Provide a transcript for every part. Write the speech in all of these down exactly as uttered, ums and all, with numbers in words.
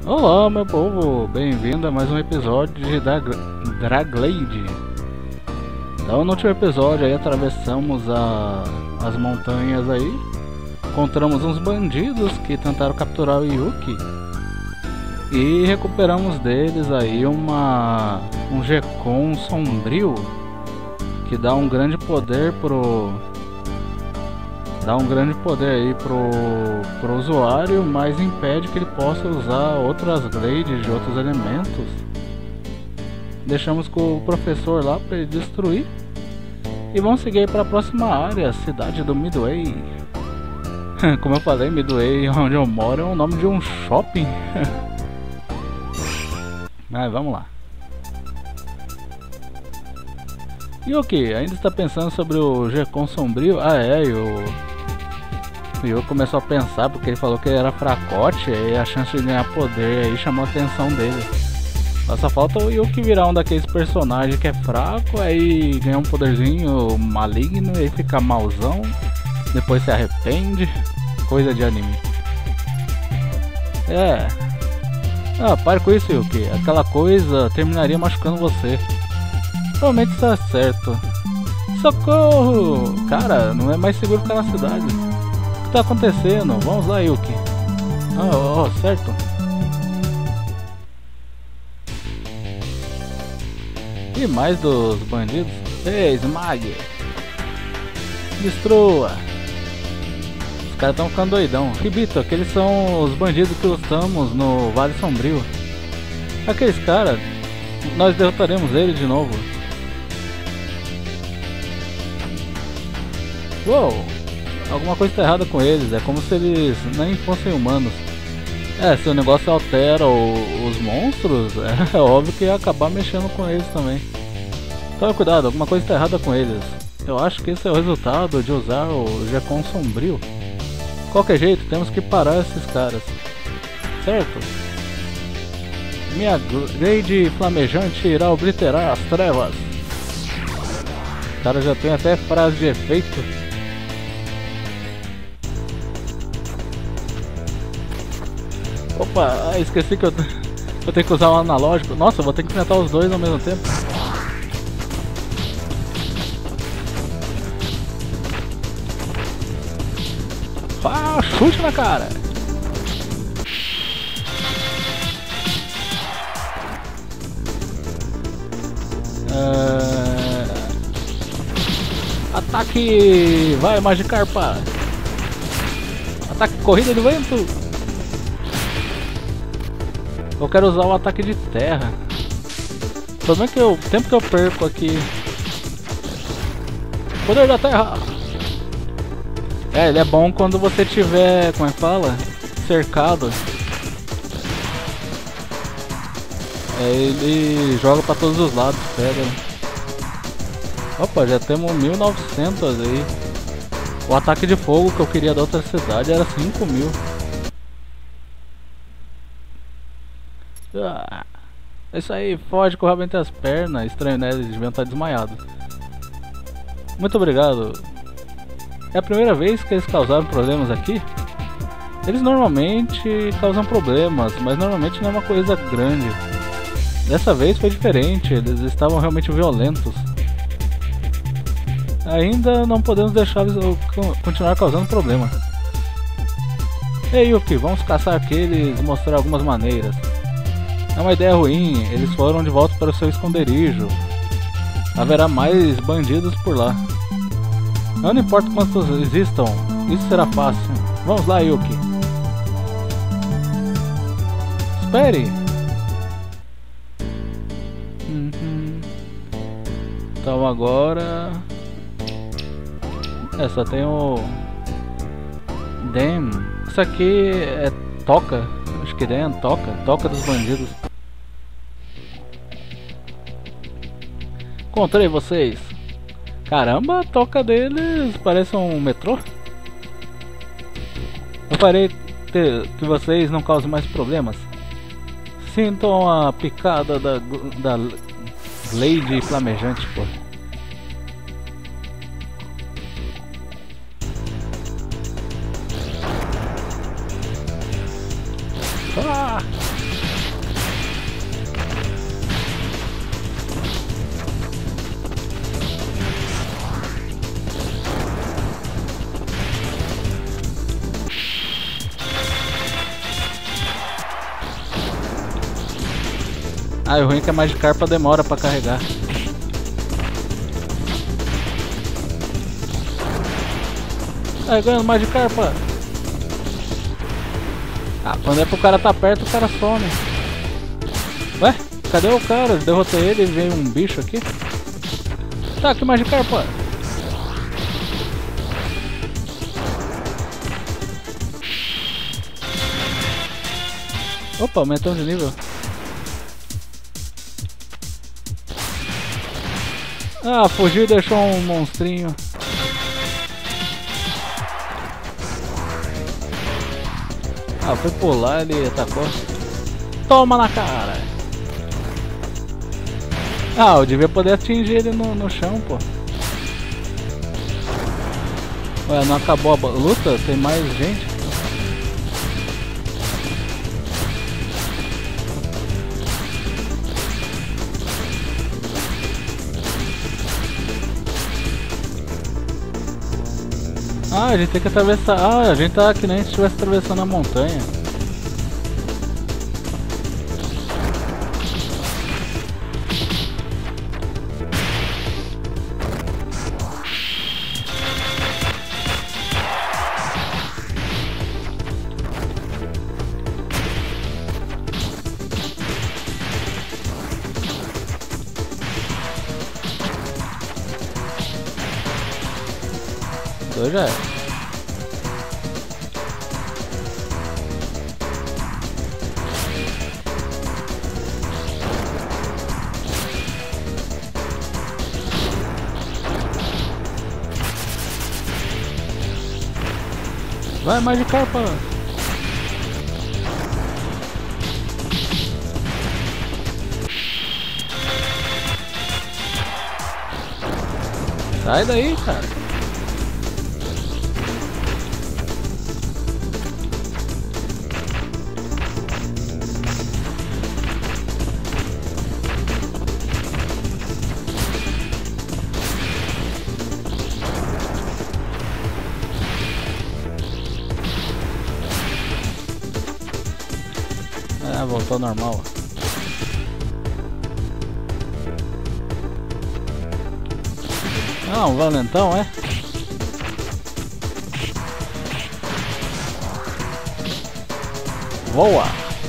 Olá, meu povo, bem-vindo a mais um episódio de Draglade. Então, no último episódio aí atravessamos a, as montanhas aí, encontramos uns bandidos que tentaram capturar o Yuki e recuperamos deles aí uma um Gekon sombrio que dá um grande poder pro dá um grande poder aí pro, pro usuário, mas impede que ele possa usar outras glades de outros elementos. Deixamos com o professor lá para ele destruir e vamos seguir para a próxima área, cidade do Midway. Como eu falei, Midway, onde eu moro, é o nome de um shopping. Mas vamos lá. Yuki, ainda está pensando sobre o Gekon sombrio? Ah é, e o o Yuki começou a pensar porque ele falou que ele era fracote e a chance de ganhar poder aí chamou a atenção dele. Só falta o Yuki virar um daqueles personagens que é fraco, aí ganha um poderzinho maligno e aí fica malzão, depois se arrepende, coisa de anime. É. Ah, pare com isso, Yuki, aquela coisa terminaria machucando você. Provavelmente está certo. Socorro! Cara, não é mais seguro ficar na cidade. O que está acontecendo? Vamos lá, Yuki. Ah, oh, oh, certo. E mais dos bandidos? Ei, Smag! Destrua! Os caras estão ficando doidão. Ribito, aqueles são os bandidos que lutamos no Vale Sombrio. Aqueles caras, nós derrotaremos eles de novo. Uou! Alguma coisa está errada com eles, é como se eles nem fossem humanos. É, se o negócio altera o, os monstros, é óbvio que ia acabar mexendo com eles também. Tome cuidado, alguma coisa está errada com eles. Eu acho que esse é o resultado de usar o Gekon sombrio. De qualquer jeito, temos que parar esses caras. Certo? Minha glade flamejante irá obliterar as trevas. O cara já tem até frase de efeito. Opa, ah, esqueci que eu, eu tenho que usar o analógico. Nossa, eu vou ter que enfrentar os dois ao mesmo tempo. Ah, chute na cara! É... Ataque! Vai, Magikarpa! Ataque corrida do vento! Eu quero usar o ataque de terra. O problema é que eu, o tempo que eu perco aqui. Poder da terra! É, ele é bom quando você tiver, como é que fala? Cercado. É, ele joga pra todos os lados, pega. Opa, já temos mil e novecentos aí. O ataque de fogo que eu queria da outra cidade era cinco mil. Ah, é isso aí, foge com o rabo entre as pernas. Estranho, né? Eles deviam estar desmaiados. Muito obrigado. É a primeira vez que eles causaram problemas aqui? Eles normalmente causam problemas, mas normalmente não é uma coisa grande. Dessa vez foi diferente, eles estavam realmente violentos. Ainda não podemos deixá-los continuar causando problema. Ei, Yuki, vamos caçar aqueles e mostrar algumas maneiras. É uma ideia ruim, eles foram de volta para o seu esconderijo. Haverá mais bandidos por lá. Não importa quantos existam, isso será fácil. Vamos lá, Yuki. Espere! Uhum. Então agora... É, só tem o... Damn. Isso aqui é toca. Acho que é toca. Toca dos bandidos. Encontrei vocês. Caramba, a toca deles parece um metrô. Eu parei que vocês não causem mais problemas. Sintam a picada da, da glade flamejante, pô. Ah! Ah, o ruim é que a Magikarpa demora pra carregar. Carregando Magikarpa. Ah, quando é pro cara tá perto, o cara some. Ué? Cadê o cara? Eu derrotei ele e veio um bicho aqui. Tá, que Magikarpa. Opa, aumentamos de nível. Ah, fugiu e deixou um monstrinho. Ah, foi pular, ele atacou. Toma na cara! Ah, eu devia poder atingir ele no, no chão, pô. Ué, não acabou a luta? Tem mais gente? Ah, a gente tem que atravessar. Ah, a gente tá que nem se estivesse atravessando a montanha. Dois já é. Vai, Magikarpa! Sai daí, cara! Ah, voltou ao normal. Ah, um valentão, é? Voa!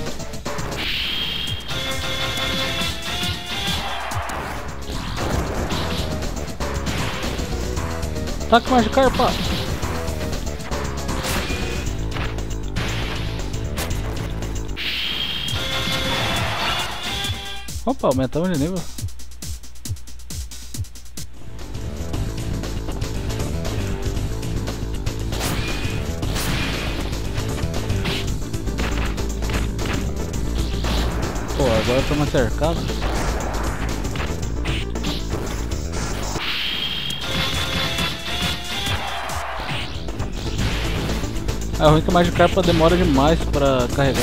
Taca Magikarpa! Opa, aumentamos de nível. Pô, agora estamos cercados. É ruim que a Magikarpa demora demais pra carregar.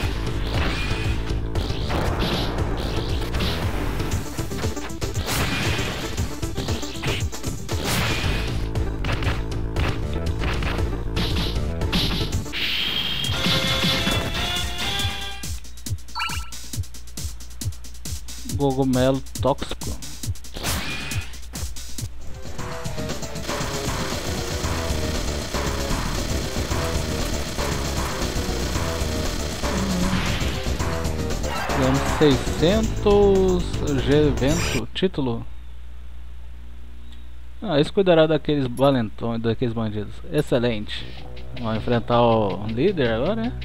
Cogumelo tóxico. Ganhamos seiscentos G-Vento, título. Ah, isso cuidará daqueles valentões, daqueles bandidos. Excelente. Vamos enfrentar o líder agora, né?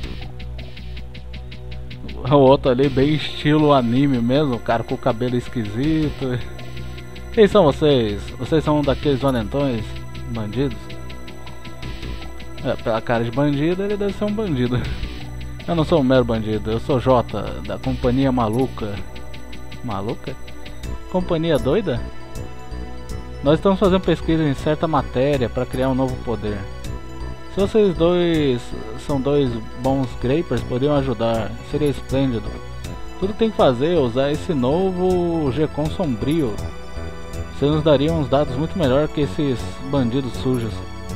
O outro ali bem estilo anime mesmo, o cara com o cabelo esquisito. Quem são vocês? Vocês são daqueles valentões bandidos? É, pela cara de bandido ele deve ser um bandido. Eu não sou um mero bandido, eu sou Jota, da Companhia Maluca. Maluca? Companhia Doida? Nós estamos fazendo pesquisa em certa matéria para criar um novo poder. Se vocês dois são dois bons Grapers, poderiam ajudar, seria esplêndido. Tudo que tem que fazer é usar esse novo G-Con sombrio. Vocês nos dariam uns dados muito melhor que esses bandidos sujos.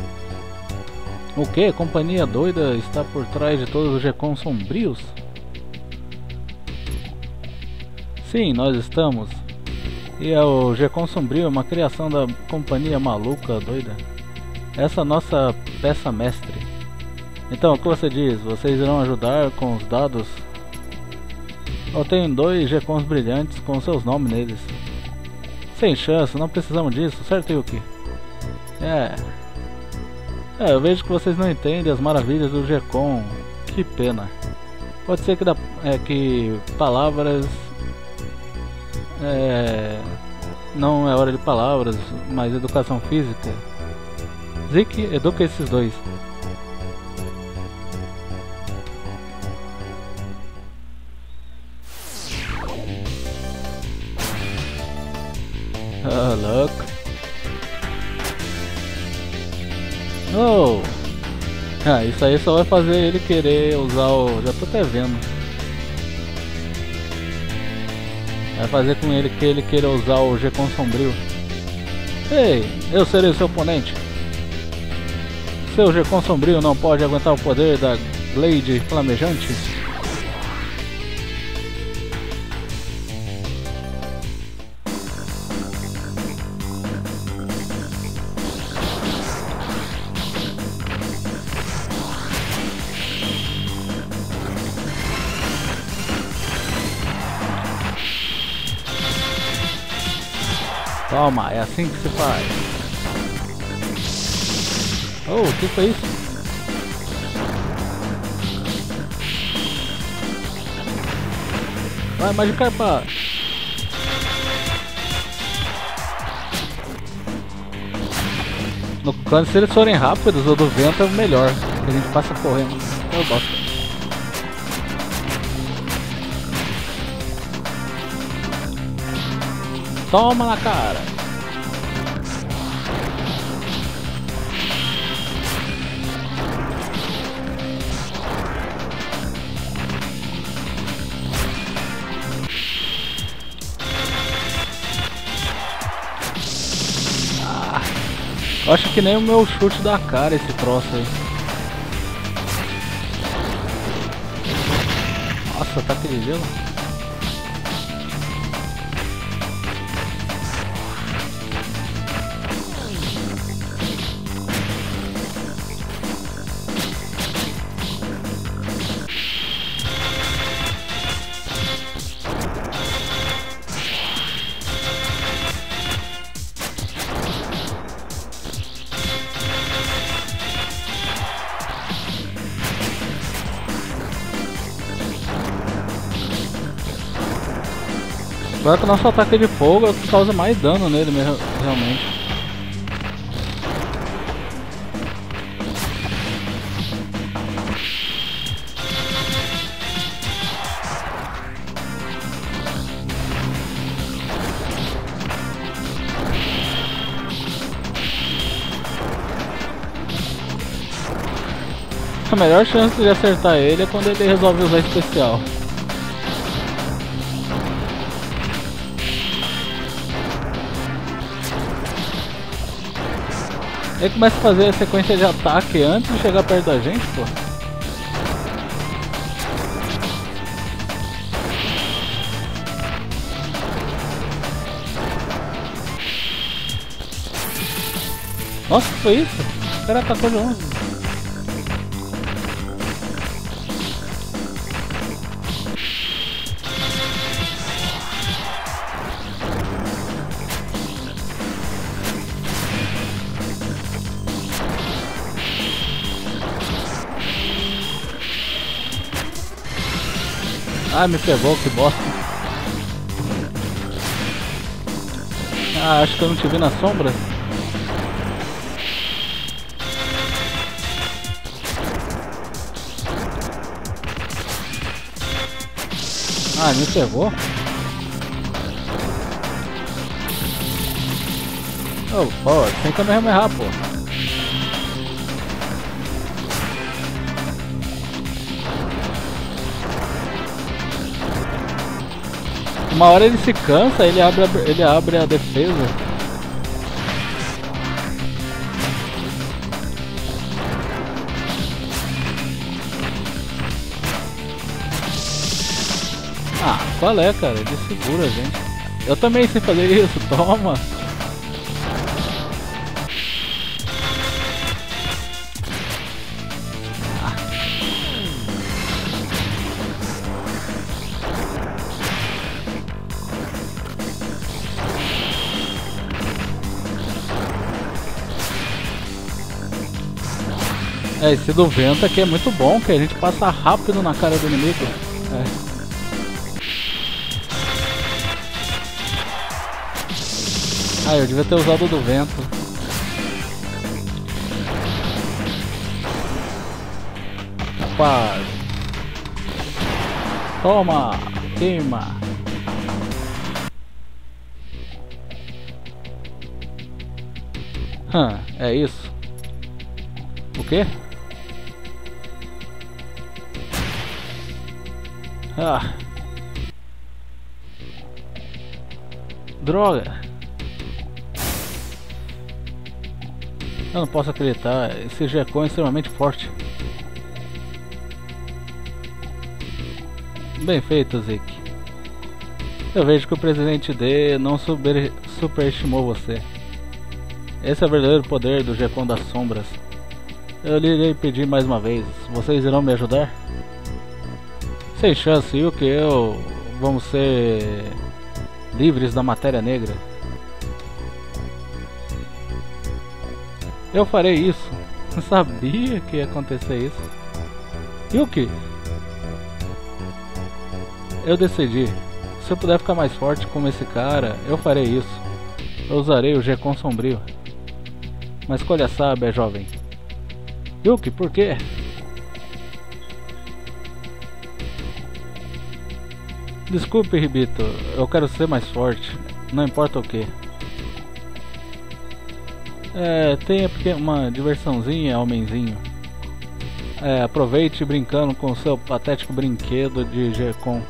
O que? Companhia Doida está por trás de todos os G-Con sombrios? Sim, nós estamos. E é o G-Con Sombrio, uma criação da companhia maluca, doida. Essa é a nossa peça mestre. Então, o que você diz? Vocês irão ajudar com os dados? Eu tenho dois G-Cons brilhantes com seus nomes neles. Sem chance, não precisamos disso, certo, Yuki? É... É, eu vejo que vocês não entendem as maravilhas do G-Con. Que pena. Pode ser que, da, é, que palavras... É... Não é hora de palavras, mas educação física. Zik, educa esses dois. Ah, louco. Oh! Ah, isso aí só vai fazer ele querer usar o... Já tô até vendo. Vai fazer com ele que ele queira usar o G-Con Sombrio. Ei, eu serei seu oponente. Seu G-Con Sombrio não pode aguentar o poder da Glade Flamejante? Toma, é assim que se faz. Oh, o que foi isso? Vai, Magikarpa! No quando se eles forem rápidos, o do vento é o melhor. Que a gente passa correndo. Eu gosto. Toma na cara! Ah, eu acho que nem o meu chute da cara esse troço aí. Nossa, tá aquele gelo. Agora que o nosso ataque de fogo é o que causa mais dano nele mesmo, realmente. A melhor chance de acertar ele é quando ele resolve usar especial. Ele começa a fazer a sequência de ataque antes de chegar perto da gente, pô. Nossa, que foi isso? O cara atacou de longe. Ah, me pegou, que bosta. Ah, acho que eu não te vi na sombra. Ah, me pegou. Oh, pô, tem que errar, pô. Uma hora ele se cansa, ele abre a, ele abre a defesa. Ah, qual é, cara? Ele segura, gente. Eu também sei fazer isso, toma! É, esse do vento aqui é muito bom, que a gente passa rápido na cara do inimigo. É. Ah, eu devia ter usado o do vento. Rapaz. Toma! Queima! Hum, é isso. O quê? Ah. Droga. Eu não posso acreditar. Esse Gekon é extremamente forte. Bem feito, Zik. Eu vejo que o presidente D não super, superestimou você. Esse é o verdadeiro poder do Gekon das sombras. Eu lhe irei pedir mais uma vez. Vocês irão me ajudar? Sem chance, e o que eu... Vamos ser... livres da matéria negra. Eu farei isso. Eu sabia que ia acontecer isso. E o que? Eu decidi. Se eu puder ficar mais forte como esse cara, eu farei isso. Eu usarei o Gekon sombrio. Mas escolha sábia, jovem. Yuki, por quê? Desculpe, Hibito, eu quero ser mais forte, não importa o que. É, tenha uma diversãozinha, homenzinho. É, aproveite brincando com o seu patético brinquedo de Gekon.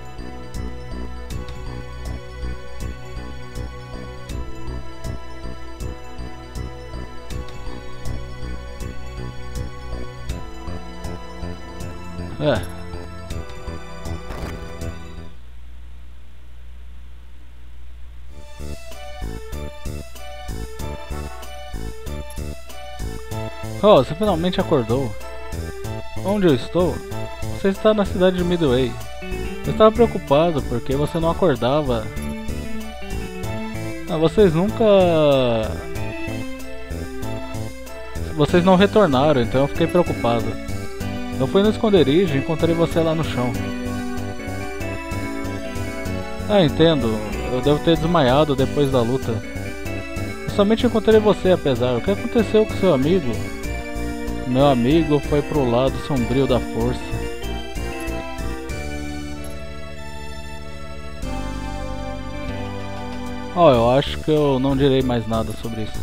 É. Oh, você finalmente acordou. Onde eu estou? Você está na cidade de Midway. Eu estava preocupado porque você não acordava. Ah, vocês nunca... Vocês não retornaram, então eu fiquei preocupado. Eu fui no esconderijo e encontrei você lá no chão. Ah, entendo. Eu devo ter desmaiado depois da luta. Eu somente encontrei você, apesar. O que aconteceu com seu amigo? Meu amigo foi pro lado sombrio da força. Oh, eu acho que eu não direi mais nada sobre isso.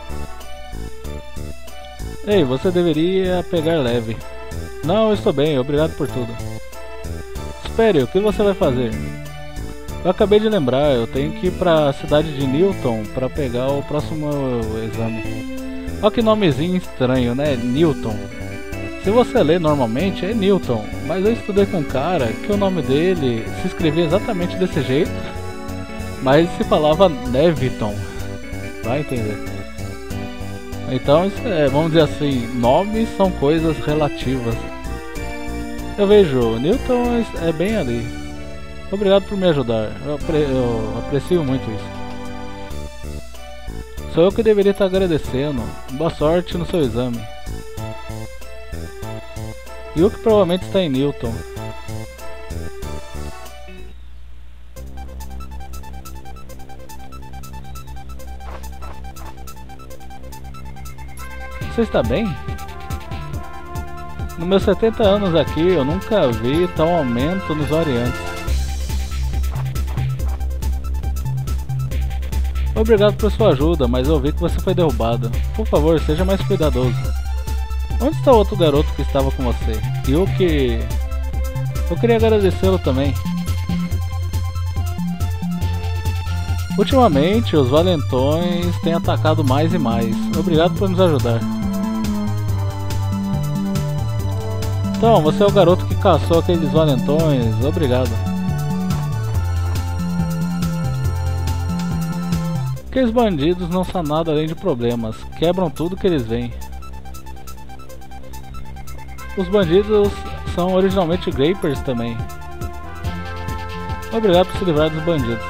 Ei, você deveria pegar leve. Não, eu estou bem, obrigado por tudo. Espere, o que você vai fazer? Eu acabei de lembrar, eu tenho que ir para a cidade de Newton para pegar o próximo exame. Olha que nomezinho estranho, né? Newton. Se você lê normalmente é Newton, mas eu estudei com um cara que o nome dele se escrevia exatamente desse jeito, mas se falava Neviton. Vai entender. Então, isso é, vamos dizer assim, nomes são coisas relativas. Eu vejo, Newton é bem ali. Obrigado por me ajudar, eu, apre eu aprecio muito isso. Sou eu que deveria estar agradecendo. Boa sorte no seu exame. Yuki provavelmente está em Newton. Você está bem? Nos meus setenta anos aqui, eu nunca vi tal aumento nos variantes. Obrigado por sua ajuda, mas eu vi que você foi derrubado. Por favor, seja mais cuidadoso. Onde está o outro garoto que estava com você? Yuki... Eu queria agradecê-lo também. Ultimamente, os valentões têm atacado mais e mais. Obrigado por nos ajudar. Então, você é o garoto que caçou aqueles valentões. Obrigado. Aqueles bandidos não são nada além de problemas, quebram tudo que eles veem. Os bandidos são originalmente Grapers também. Obrigado por se livrar dos bandidos.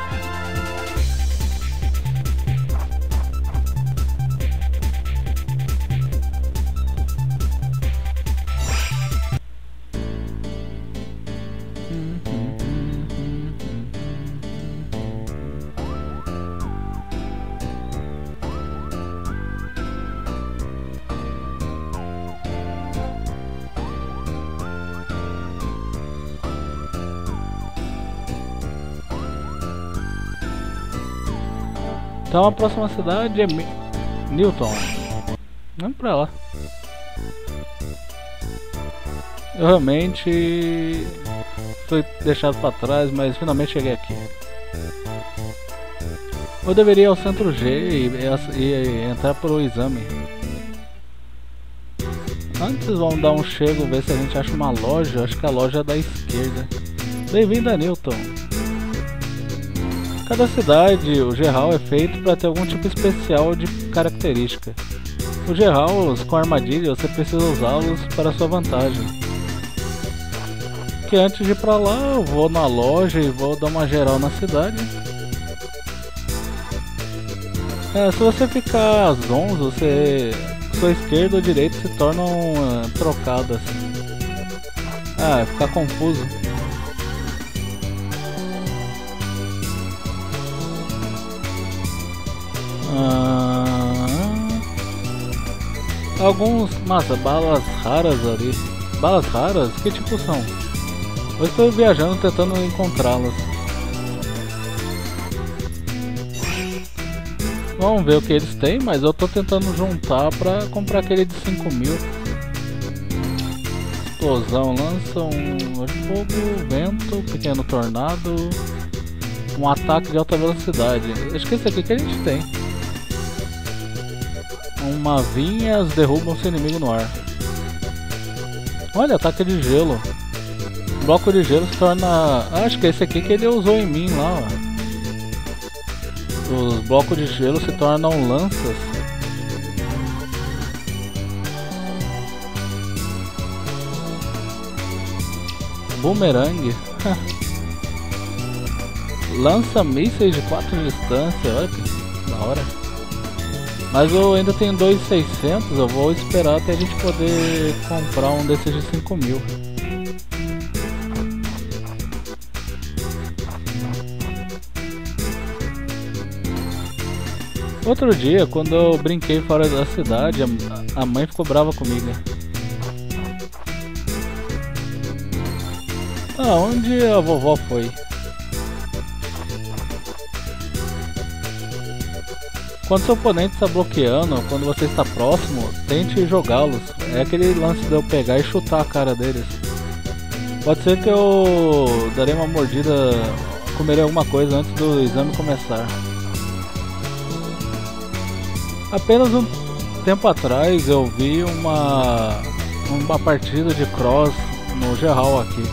Então a próxima cidade é Mi Newton. Vamos pra lá. Eu realmente fui deixado pra trás, mas finalmente cheguei aqui. Eu deveria ir ao centro G e, e, e entrar pro exame. Antes vamos dar um chego, ver se a gente acha uma loja. Acho que a loja é da esquerda. Bem-vindo a Newton. Cada cidade, o G-Hall é feito para ter algum tipo especial de característica. Os G-Halls com armadilha, você precisa usá-los para sua vantagem. Que antes de ir pra lá, eu vou na loja e vou dar uma geral na cidade. É, se você ficar às onze, você, sua esquerda ou direita se tornam uh, trocadas. Ah, ficar confuso. Ah, alguns, massa, balas raras ali. Balas raras? Que tipo são? Eu estou viajando tentando encontrá-las. Vamos ver o que eles têm, mas eu estou tentando juntar para comprar aquele de cinco mil. Explosão, lança um fogo, vento, pequeno tornado, um ataque de alta velocidade. Acho que esse aqui que a gente tem. Uma vinhas derrubam seu inimigo no ar. Olha, ataque de gelo. Bloco de gelo se torna... Ah, acho que é esse aqui que ele usou em mim lá, ó. Os blocos de gelo se tornam lanças. Boomerang. Lança mísseis de quatro de distância. Olha que da hora. Mas eu ainda tenho dois mil e seiscentos, eu vou esperar até a gente poder comprar um desses de cinco mil. Outro dia, quando eu brinquei fora da cidade, a mãe ficou brava comigo. Ah, onde a vovó foi? Quando seu oponente está bloqueando, quando você está próximo, tente jogá-los. É aquele lance de eu pegar e chutar a cara deles. Pode ser que eu darei uma mordida, comerei alguma coisa antes do exame começar. Apenas um tempo atrás eu vi uma, uma partida de cross no G-Hall aqui.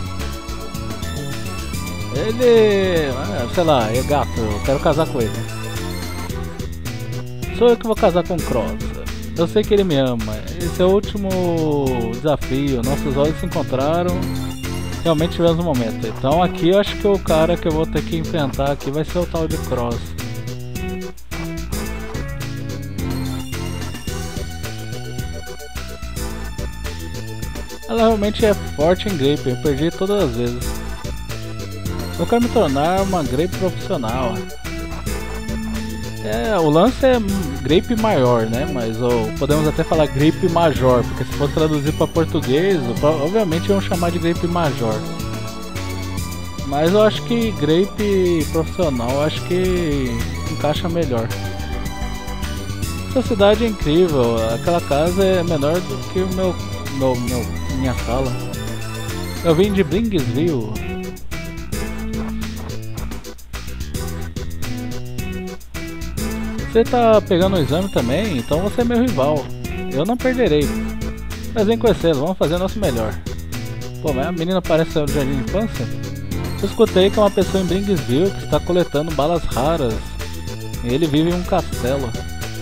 Ele, sei lá, é gato, eu quero casar com ele. Sou eu que vou casar com o Cross. Eu sei que ele me ama. Esse é o último desafio. Nossos olhos se encontraram. Realmente tivemos um momento. Então aqui eu acho que o cara que eu vou ter que enfrentar aqui vai ser o tal de Cross. Ela realmente é forte em Grape. Eu perdi todas as vezes. Eu quero me tornar uma Grape profissional. É, o lance é Grape maior, né? Mas ou, podemos até falar Grape major, porque se for traduzir para português, obviamente iam chamar de Grape major. Mas eu acho que Grape profissional, eu acho que encaixa melhor. Essa cidade é incrível, aquela casa é menor do que o meu, meu, meu minha sala. Eu vim de Blinksville. Você tá pegando o exame também, então você é meu rival. Eu não perderei. Mas vem conhecê-lo, vamos fazer o nosso melhor. Pô, mas a menina parece do jardim de infância? Eu escutei que é uma pessoa em Blinksville que está coletando balas raras. Ele vive em um castelo.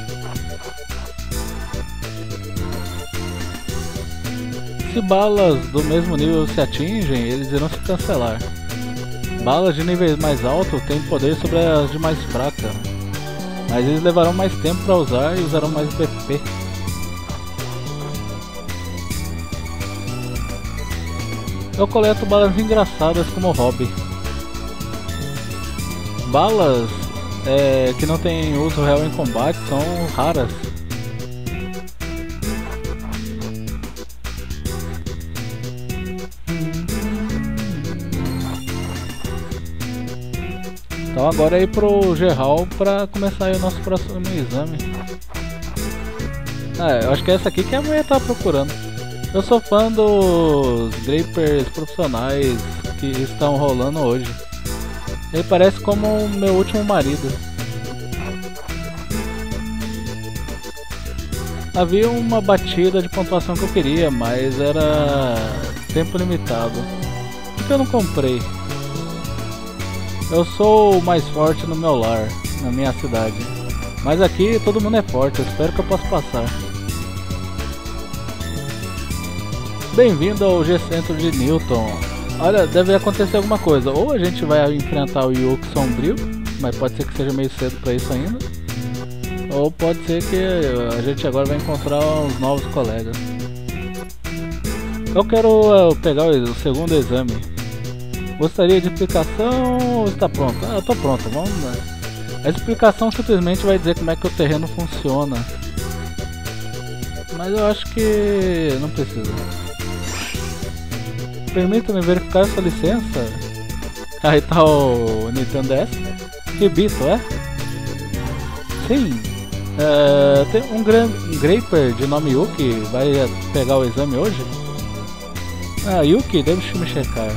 Se balas do mesmo nível se atingem, eles irão se cancelar. Balas de níveis mais altos têm poder sobre as de mais fraca, mas eles levarão mais tempo para usar e usarão mais B P. Eu coleto balas engraçadas como hobby. Balas é, que não tem uso real em combate são raras. Então agora é ir pro Geral para começar aí o nosso próximo exame. Ah, eu acho que é essa aqui que a mulher tá procurando. Eu sou fã dos Grapers profissionais que estão rolando hoje. Ele parece como o meu último marido. Havia uma batida de pontuação que eu queria, mas era tempo limitado. Por que eu não comprei? Eu sou o mais forte no meu lar, na minha cidade. Mas aqui todo mundo é forte, eu espero que eu possa passar. Bem-vindo ao G-Centro de Newton. Olha, deve acontecer alguma coisa. Ou a gente vai enfrentar o Yuki Sombrio, mas pode ser que seja meio cedo pra isso ainda. Ou pode ser que a gente agora vai encontrar uns novos colegas. Eu quero uh, pegar o segundo exame. Gostaria de explicação ou está pronto? Ah, eu tô pronto, vamos lá. A explicação simplesmente vai dizer como é que o terreno funciona. Mas eu acho que não precisa. Permita-me verificar sua licença. Aí tá o Nintendo D S. Ribito, é? Sim. É, tem um, gran um Graper de nome Yuki vai pegar o exame hoje? Ah, Yuki, deixa me checar.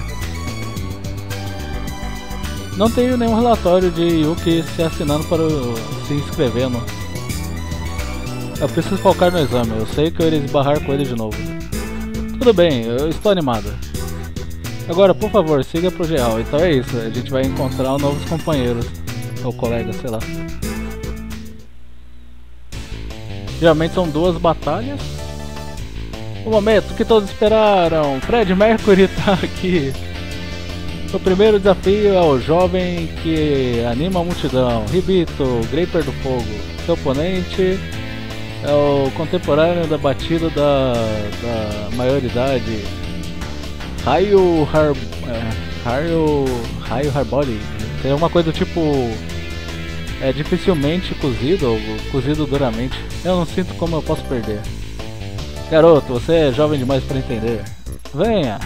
Não tenho nenhum relatório de Yuki se assinando para o, se inscrevendo. Eu preciso focar no exame, eu sei que eu irei esbarrar com ele de novo. Tudo bem, eu estou animado. Agora, por favor, siga pro geral. Então é isso, a gente vai encontrar novos companheiros. Ou colegas, sei lá. Geralmente são duas batalhas. O momento que todos esperaram, Fred Mercury tá aqui. O primeiro desafio é o jovem que anima a multidão, Ribito, Graper do Fogo. Seu oponente é o contemporâneo da batida da, da maioridade, Raio Har... É, Raio... Raio Harboli. É uma coisa do tipo... É dificilmente cozido, ou cozido duramente. Eu não sinto como eu posso perder. Garoto, você é jovem demais para entender. Venha!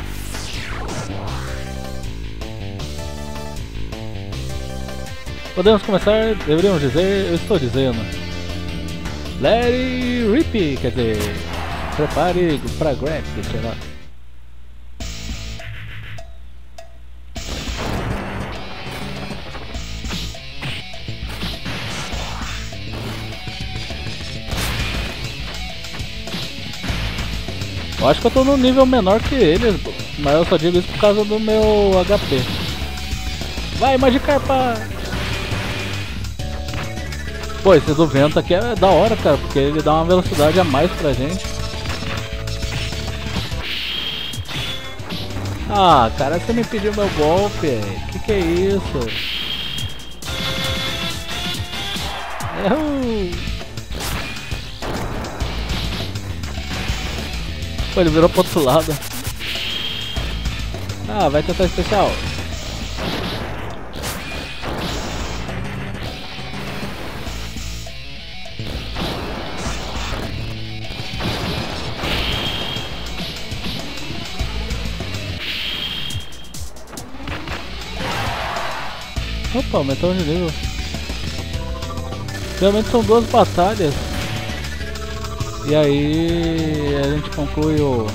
Podemos começar, deveríamos dizer, eu estou dizendo. Let it rip, quer dizer, prepare pra grab, sei lá. Eu acho que eu tô num nível menor que eles, mas eu só digo isso por causa do meu H P. Vai, Magikarpa! Pô, esse do vento aqui é da hora, cara, porque ele dá uma velocidade a mais pra gente. Ah, cara, você me pediu meu golpe, que que é isso? Uhul. Pô, ele virou pro outro lado. Ah, vai tentar especial. Opa, aumentou de nível. Realmente são duas batalhas. E aí a gente conclui o,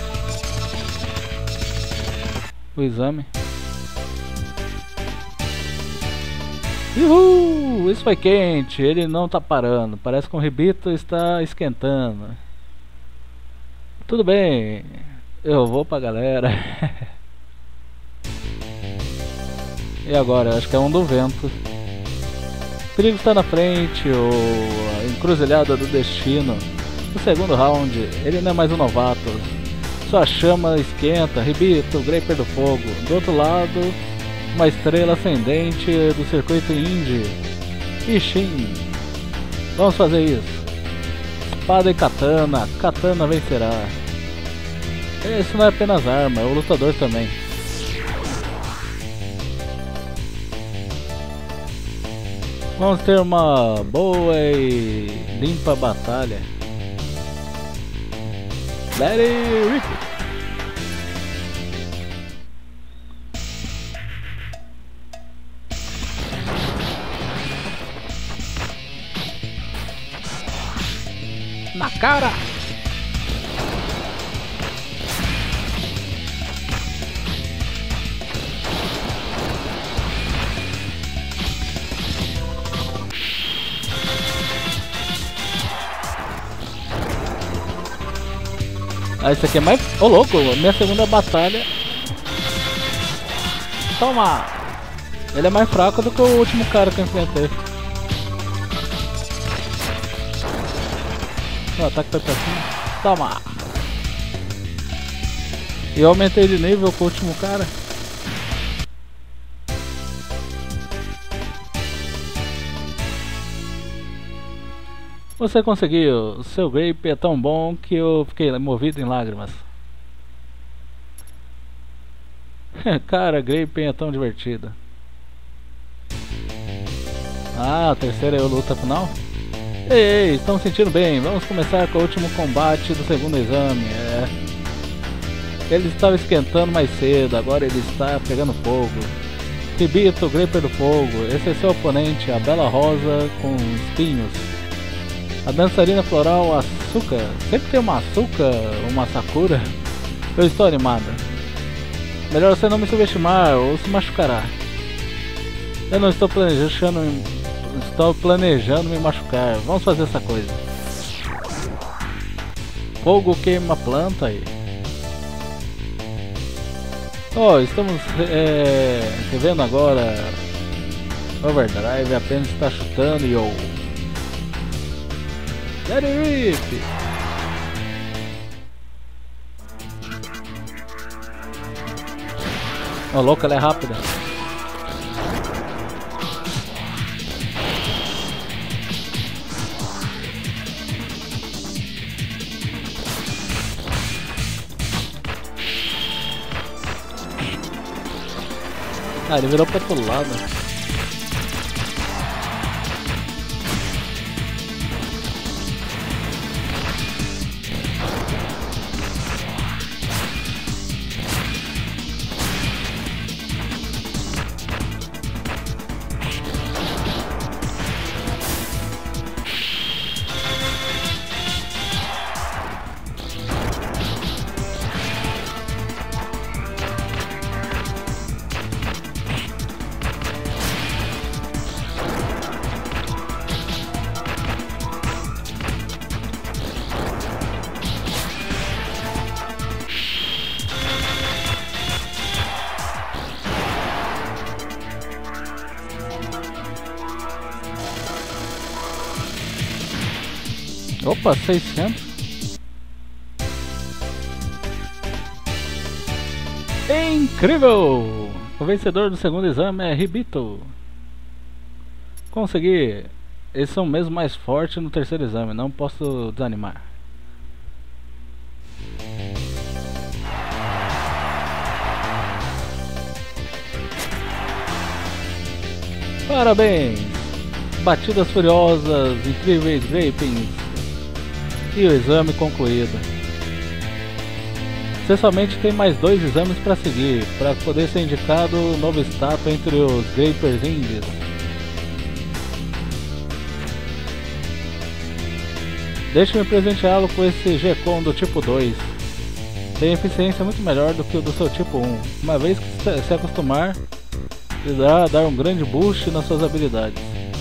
o exame. Uhul! Isso foi quente, ele não tá parando. Parece que o Ribito está esquentando. Tudo bem, eu vou pra galera. E agora? Acho que é um do vento. O perigo está na frente, o... a encruzilhada do destino. No segundo round, ele não é mais um novato. Sua chama esquenta, Hibito, Graper do Fogo. Do outro lado, uma estrela ascendente do circuito indie. Ishin. Vamos fazer isso. Espada e katana, katana vencerá. Esse não é apenas arma, é o lutador também. Vamos ter uma boa e limpa batalha. Let it rip. Na cara. Ah, isso aqui é mais... Ô, louco, minha segunda batalha. Toma! Ele é mais fraco do que o último cara que eu enfrentei. O ataque foi pra cima. Toma! E eu aumentei de nível com o último cara. Você conseguiu, o seu Grape é tão bom que eu fiquei movido em lágrimas. Cara, Grape é tão divertida. Ah, a terceira é a luta final? Ei, ei, estão se sentindo bem, vamos começar com o último combate do segundo exame. É. Ele estava esquentando mais cedo, agora ele está pegando fogo. Hibito, Graper do Fogo, esse é seu oponente, a Bela Rosa com espinhos. A dançarina floral Asuka. Sempre tem uma Asuka, uma Sakura. Eu estou animada. Melhor você não me subestimar ou se machucará. Eu não estou planejando, estou planejando me machucar. Vamos fazer essa coisa. Fogo queima a planta aí. Oh, estamos é, revendo agora. Overdrive apenas está chutando e eu. Let it rip! Ô, oh, louco, ela é rápida. Ah, ele virou pro outro lado. Opa, seiscentos. Incrível! O vencedor do segundo exame é Hibito. Consegui. Eles são mesmo mais fortes no terceiro exame, não posso desanimar. Parabéns! Batidas furiosas, incríveis grapings. E o exame concluído. Você somente tem mais dois exames para seguir, para poder ser indicado o novo status entre os Grapers Indies. Deixe-me presenteá-lo com esse G-Con do tipo dois. Tem eficiência muito melhor do que o do seu tipo um. Uma vez que se acostumar, irá dar um grande boost nas suas habilidades.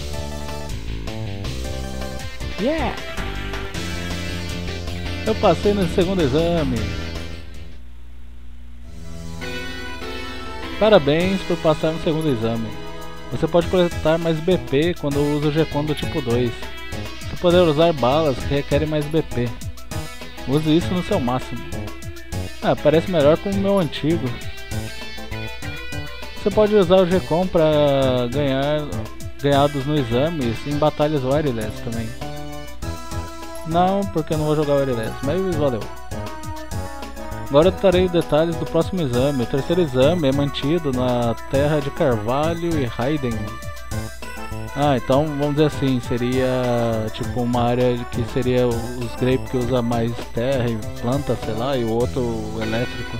Yeah! Eu passei no segundo exame. Parabéns por passar no segundo exame. Você pode coletar mais B P quando usa o G-Con do tipo dois. Você poder usar balas que requerem mais B P. Use isso no seu máximo. Ah, parece melhor com o meu antigo. Você pode usar o G-Con para ganhar ganhados no exame em batalhas wireless também. Não, porque eu não vou jogar wireless, mas valeu. Agora eu trarei detalhes do próximo exame. O terceiro exame é mantido na terra de Carvalho e Raiden. Ah, então vamos dizer assim, seria tipo uma área que seria os Grape que usa mais terra e planta, sei lá, e o outro elétrico.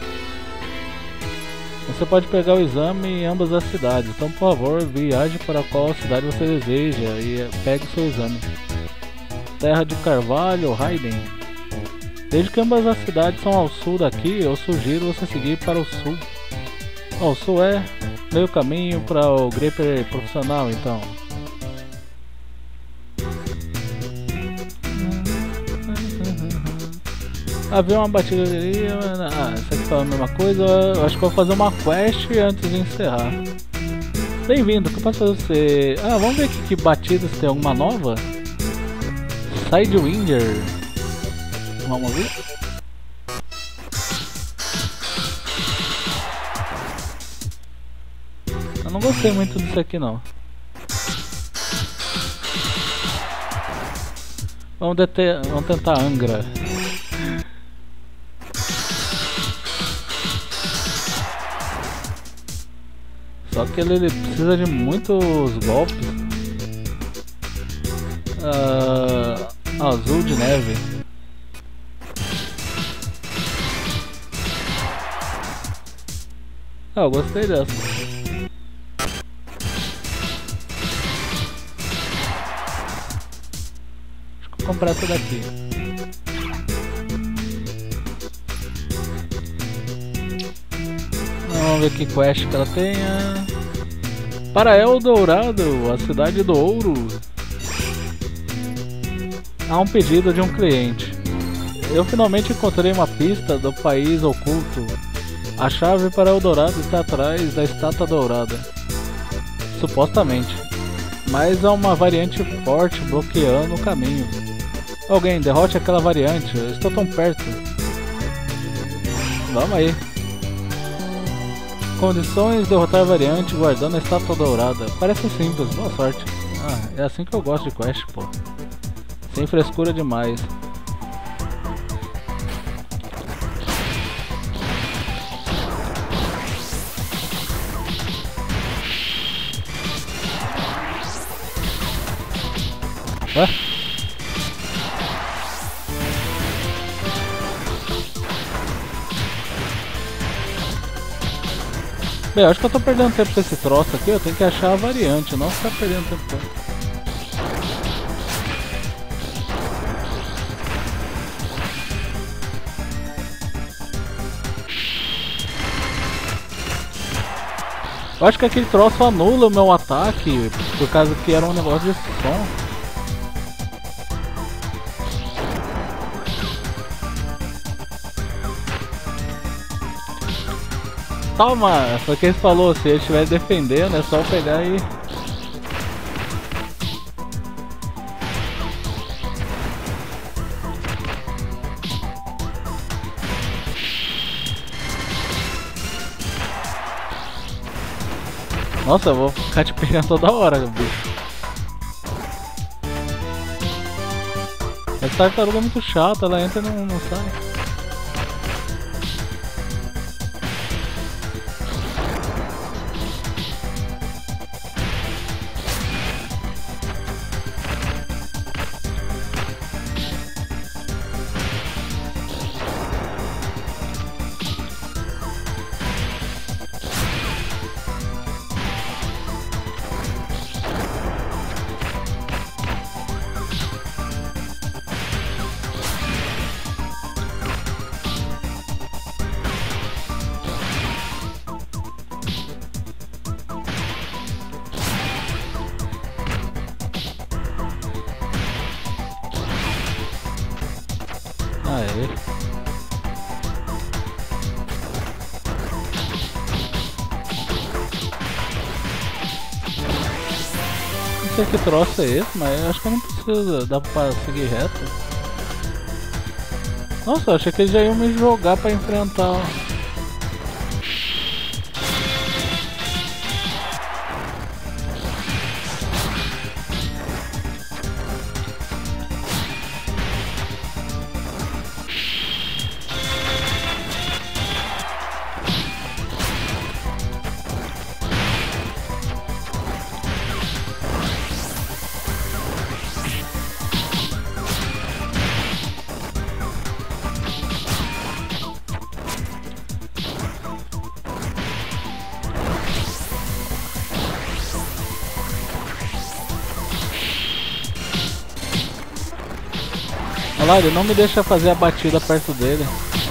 Você pode pegar o exame em ambas as cidades, então por favor viaje para qual cidade você deseja e pegue o seu exame. Terra de Carvalho ou Raiden. Desde que ambas as cidades são ao sul daqui, eu sugiro você seguir para o sul. Oh, o sul é meio caminho para o Graper profissional, então. Havia uma batida ali. Ah, isso aqui fala a mesma coisa. Eu acho que eu vou fazer uma quest antes de encerrar. Bem-vindo, o que eu posso fazer você? Ah, vamos ver aqui que batidas tem alguma nova? Sidewinder. Vamos ver. Eu não gostei muito disso aqui não. Vamos, deter... Vamos tentar Angra. Só que ele, ele precisa de muitos golpes. Uh, azul de neve. Ah, eu gostei dessa. Acho que vou comprar essa daqui. Vamos ver que quest que ela tenha. Para Eldorado, a cidade do ouro. Há um pedido de um cliente. Eu finalmente encontrei uma pista do país oculto. A chave para Eldorado está atrás da estátua dourada. Supostamente. Mas há uma variante forte bloqueando o caminho. Alguém, derrote aquela variante. Eu estou tão perto. Vamos aí. Condições, derrotar a variante guardando a estátua dourada. Parece simples, boa sorte. Ah, é assim que eu gosto de quest, pô. Sem frescura demais. Ué? Bem, eu acho que eu tô perdendo tempo com esse troço aqui, eu tenho que achar a variante, não ficar perdendo tempo com ele. Eu acho que aquele troço anula o meu ataque, por causa que era um negócio de som. Toma! Foi o que ele falou, se ele estiver defendendo é só pegar e... Nossa, eu vou ficar te pegando toda hora, bicho. Essa tartaruga é muito chata, ela entra e não, não sai. sei que troço é esse, mas acho que não precisa, dá pra seguir reto. Nossa, eu achei que eles já iam me jogar pra enfrentar. Olha lá, ele não me deixa fazer a batida perto dele.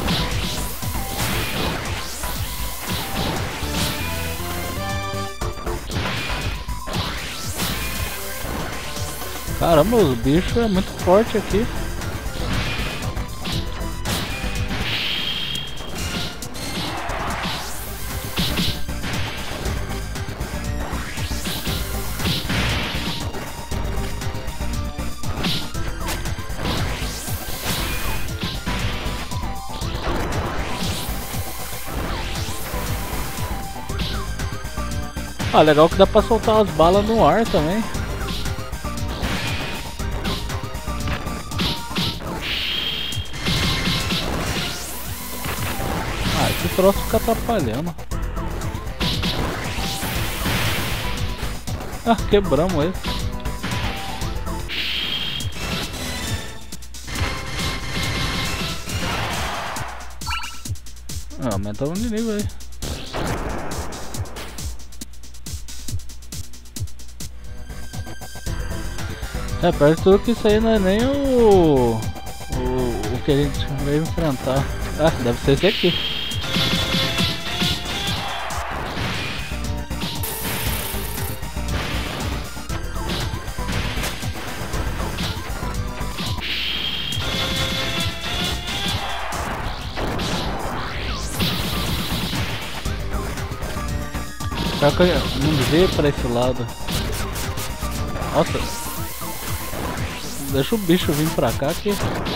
Caramba, os bichos é muito forte aqui. Ah, legal que dá pra soltar as balas no ar também. Ah, esse troço fica atrapalhando. Ah, quebramos ele. Ah, aumentamos de nível aí. É, perto de tudo que isso aí não é nem o, o, o que a gente veio enfrentar. Ah, deve ser esse aqui. Só que eu não veio pra esse lado. Nossa. Deixa o bicho vir pra cá que...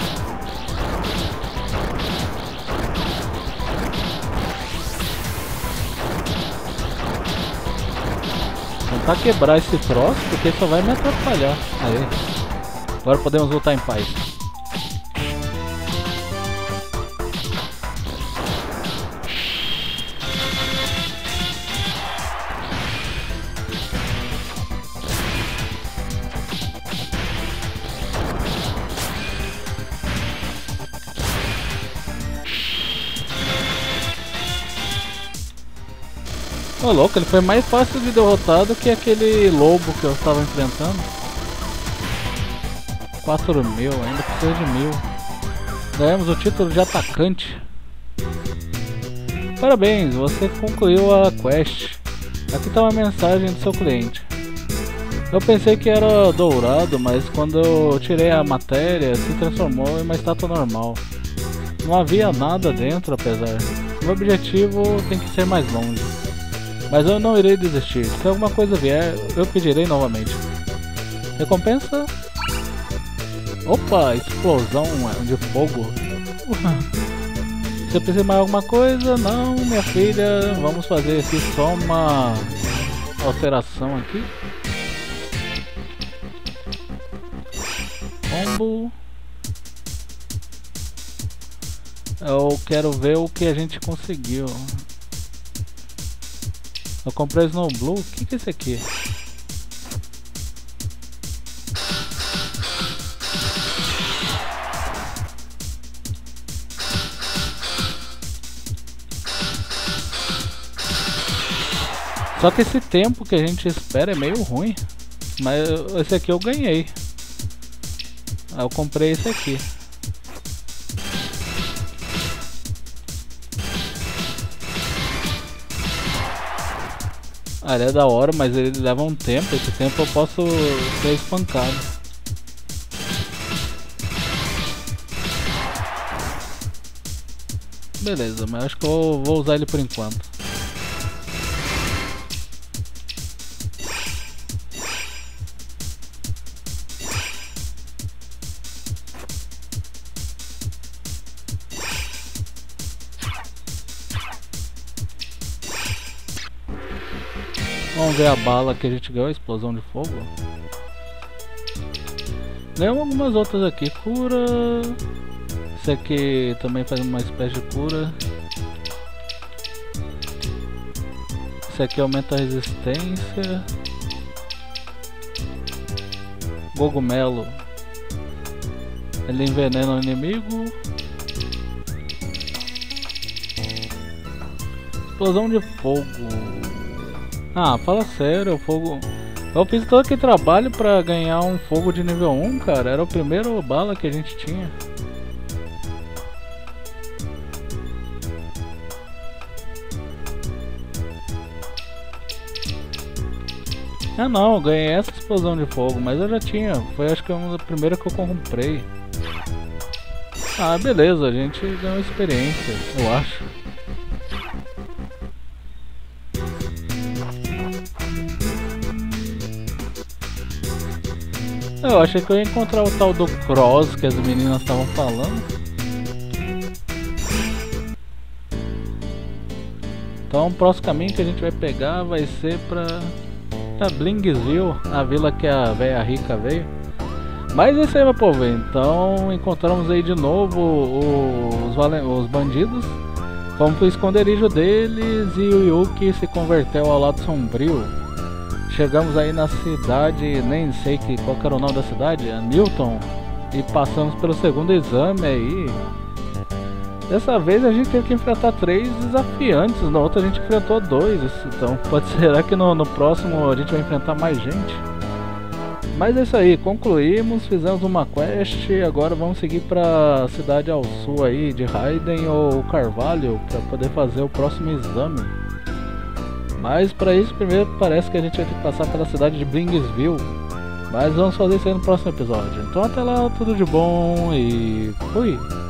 Tentar quebrar esse troço, porque só vai me atrapalhar. Aí. Agora podemos voltar em paz. Ô louco, ele foi mais fácil de derrotar do que aquele lobo que eu estava enfrentando. quatro mil, ainda precisa de mil. Ganhamos o título de atacante. Parabéns, você concluiu a quest. Aqui está uma mensagem do seu cliente. Eu pensei que era dourado, mas quando eu tirei a matéria, se transformou em uma estátua normal. Não havia nada dentro, apesar. O objetivo tem que ser mais longe. Mas eu não irei desistir. Se alguma coisa vier, eu pedirei novamente. Recompensa? Opa, explosão de fogo. Você precisa de mais alguma coisa? Não, minha filha. Vamos fazer aqui só uma alteração aqui. Combo. Eu quero ver o que a gente conseguiu. Eu comprei Snow Blue. O que que é esse aqui? Só que esse tempo que a gente espera é meio ruim. Mas esse aqui eu ganhei. Eu comprei esse aqui. Ah, ele é da hora, mas ele leva um tempo. Esse tempo eu posso ser espancado. Beleza, mas acho que eu vou usar ele por enquanto. Vamos ver a bala que a gente ganhou, explosão de fogo. Ganhamos algumas outras aqui, cura. Esse aqui também faz uma espécie de cura. Esse aqui aumenta a resistência. Cogumelo. Ele envenena o inimigo. Explosão de fogo. Ah, fala sério, o fogo... Eu fiz todo aquele trabalho pra ganhar um fogo de nível um, cara. Era o primeiro bala que a gente tinha. Ah não, eu ganhei essa explosão de fogo, mas eu já tinha. Foi acho que uma da primeira que eu comprei. Ah, beleza, a gente ganhou experiência, eu acho. Eu achei que eu ia encontrar o tal do Cross que as meninas estavam falando. Então o próximo caminho que a gente vai pegar vai ser pra, pra Blinksville, a vila que a velha rica veio. Mas esse aí vai por ver. Então encontramos aí de novo os, os bandidos. Fomos pro esconderijo deles e o Yuki se converteu ao lado sombrio. Chegamos aí na cidade, nem sei que, qual que era o nome da cidade, a Newton. E passamos pelo segundo exame aí. Dessa vez a gente teve que enfrentar três desafiantes, na outra a gente enfrentou dois. Então pode ser que no, no próximo a gente vai enfrentar mais gente. Mas é isso aí, concluímos, fizemos uma quest, agora vamos seguir para a cidade ao sul aí de Raiden ou Carvalho para poder fazer o próximo exame. Mas para isso primeiro parece que a gente vai ter que passar pela cidade de Blinksville. Mas vamos fazer isso aí no próximo episódio. Então até lá, tudo de bom e fui!